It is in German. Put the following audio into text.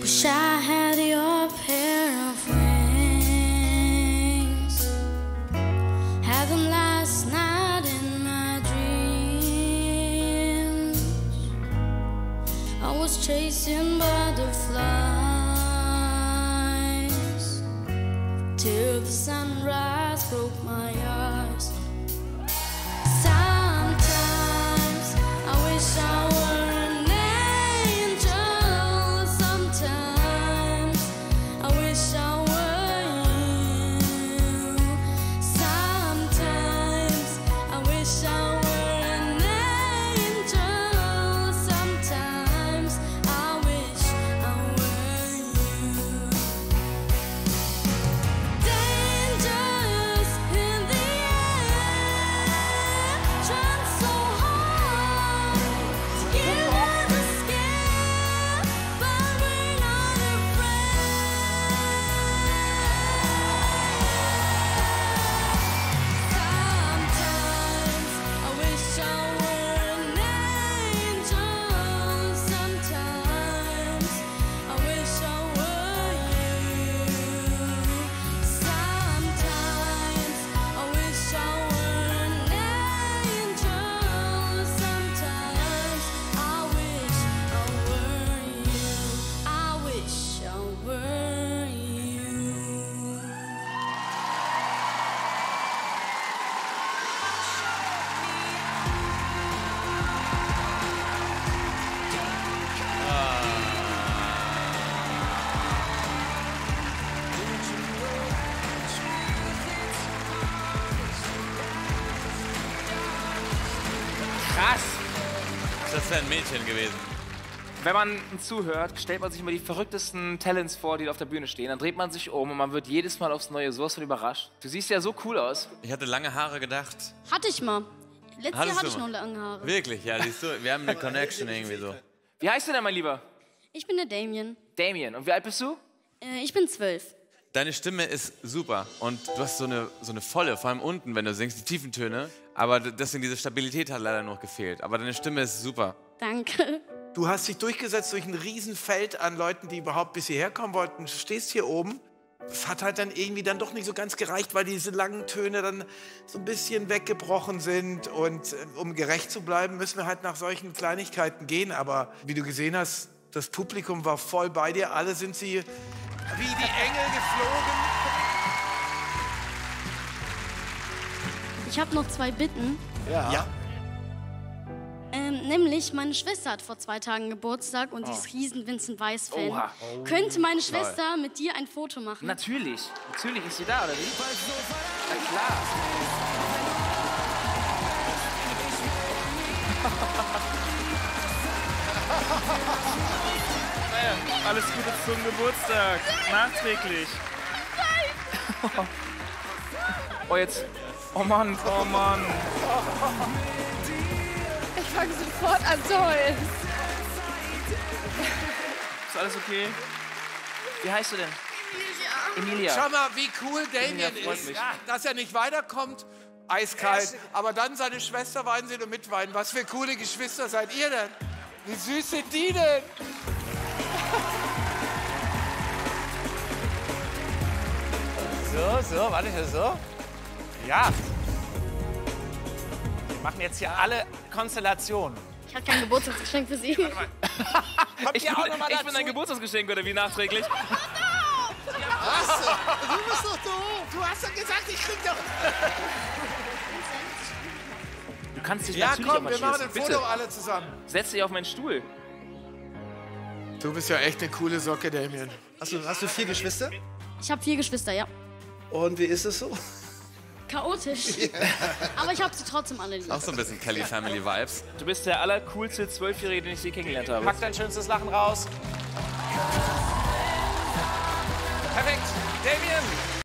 Wish I had your pair of wings. Had them last night in my dreams. I was chasing butterflies till the sunrise broke my eyes. Sometimes I wish I were an angel. Sometimes I wish I were you. Sometimes I wish I were an angel. Sometimes I wish I were you. Dangerous in the air, trying so hard to get out of scare, but we're not afraid. Sometimes I wish I were an angel. Sometimes I wish I were you. Sometimes I wish I were an angel. Sometimes I wish I were you. I wish I were you. Krass. Das wäre ein Mädchen gewesen. Wenn man zuhört, stellt man sich immer die verrücktesten Talents vor, die auf der Bühne stehen. Dann dreht man sich um und man wird jedes Mal aufs Neue sowas von überrascht. Du siehst ja so cool aus. Ich hatte lange Haare gedacht. Hatte ich mal. Letztes Jahr Hattest hatte du ich mal? noch lange Haare. Wirklich, ja, siehst du, wir haben eine Connection irgendwie so. Wie heißt du denn, mein Lieber? Ich bin der Damien. Damien. Und wie alt bist du? Ich bin 12. Deine Stimme ist super und du hast so eine volle, vor allem unten, wenn du singst, die tiefen Töne. Aber deswegen diese Stabilität hat leider noch gefehlt. Aber deine Stimme ist super. Danke. Du hast dich durchgesetzt durch ein Riesenfeld an Leuten, die überhaupt bis hierher kommen wollten. Du stehst hier oben. Es hat halt dann irgendwie dann doch nicht so ganz gereicht, weil diese langen Töne dann so ein bisschen weggebrochen sind. Und um gerecht zu bleiben, müssen wir halt nach solchen Kleinigkeiten gehen. Aber wie du gesehen hast, das Publikum war voll bei dir. Alle sind sie wie die Engel geflogen. Ich habe noch 2 Bitten. Ja. Nämlich, meine Schwester hat vor 2 Tagen Geburtstag und die ist riesen Vincent Weiss-Fan. Oha. Könnte meine Schwester mit dir ein Foto machen? Natürlich. Natürlich ist sie da, oder wie? Na klar. Naja, alles Gute zum Geburtstag. Nachträglich. Oh, jetzt. Oh Mann, oh Mann. Ich fange sofort an zu heulen. Ist alles okay? Wie heißt du denn? Emilia. Schau mal, wie cool Damien Ja, freut ist, mich. dass er nicht weiterkommt. Eiskalt. Aber dann seine Schwester weinen sehen und mitweinen. Was für coole Geschwister seid ihr denn? Wie süß sind die denn? So, warte, so. Ja. Wir machen jetzt hier alle Konstellationen. Ich habe kein Geburtstagsgeschenk für sie. Ich bin dein Geburtstagsgeschenk, oder wie nachträglich? Was? Du bist doch doof. Du hast doch gesagt, ich krieg doch... Du kannst dich Ja, natürlich komm, auch mal wir machen schließen. ein Bitte, Foto alle zusammen. setz dich auf meinen Stuhl. Du bist ja echt eine coole Socke, Damien. Hast du 4 Geschwister? Ich habe 4 Geschwister, ja. Und wie ist es so? Chaotisch. Aber ich habe sie trotzdem alle lieb. Auch so ein bisschen Kelly Family Vibes. Du bist der allercoolste 12-Jährige, den ich je kennengelernt habe. Pack dein schönstes Lachen raus. Perfekt. Damien.